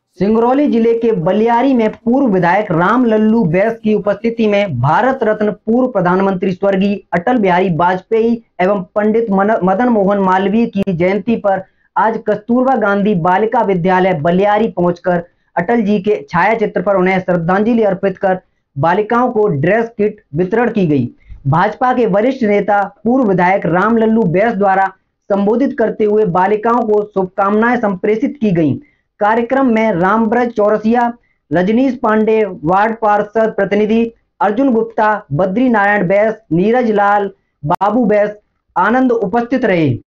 सिंगरौली जिले के बलियारी में पूर्व विधायक राम लल्लू बैस की उपस्थिति में भारत रत्न पूर्व प्रधानमंत्री स्वर्गीय अटल बिहारी वाजपेयी एवं पंडित मदन मोहन मालवीय की जयंती पर आज कस्तूरबा गांधी बालिका विद्यालय बलियारी पहुंचकर अटल जी के छायाचित्र पर उन्हें श्रद्धांजलि अर्पित कर बालिकाओं को ड्रेस किट वितरण की गई। भाजपा के वरिष्ठ नेता पूर्व विधायक राम लल्लू बैस द्वारा संबोधित करते हुए बालिकाओं को शुभकामनाएं संप्रेषित की गईं। कार्यक्रम में रामब्रज चौरसिया, रजनीश पांडे, वार्ड पार्षद प्रतिनिधि अर्जुन गुप्ता, बद्री नारायण बैस, नीरज लाल, बाबू बैस आनंद उपस्थित रहे।